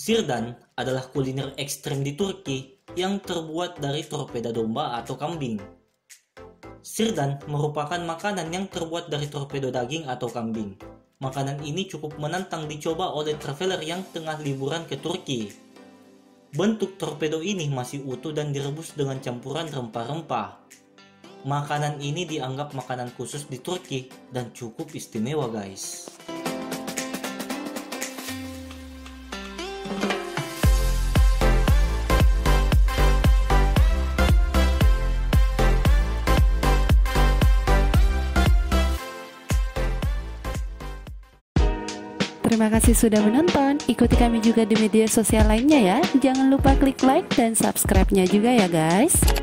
Sirdan adalah kuliner ekstrem di Turki yang terbuat dari torpeda domba atau kambing. Sirdan merupakan makanan yang terbuat dari torpedo daging atau kambing. Makanan ini cukup menantang dicoba oleh traveler yang tengah liburan ke Turki. Bentuk torpedo ini masih utuh dan direbus dengan campuran rempah-rempah. Makanan ini dianggap makanan khusus di Turki dan cukup istimewa, guys. Terima kasih sudah menonton. Ikuti kami juga di media sosial lainnya ya. Jangan lupa klik like dan subscribe-nya juga ya guys.